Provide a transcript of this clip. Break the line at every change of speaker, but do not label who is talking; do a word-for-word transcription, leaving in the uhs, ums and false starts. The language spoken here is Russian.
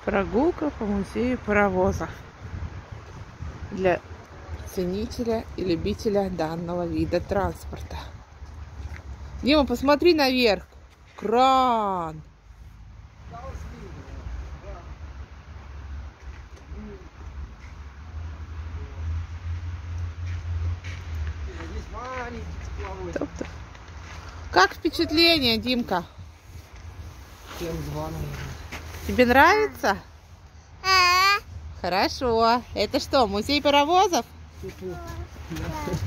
Прогулка по музею паровозов для ценителя и любителя данного вида транспорта. Дима, посмотри наверх. Кран. Как впечатление, Димка? Тебе нравится? Хорошо. Это что, музей паровозов?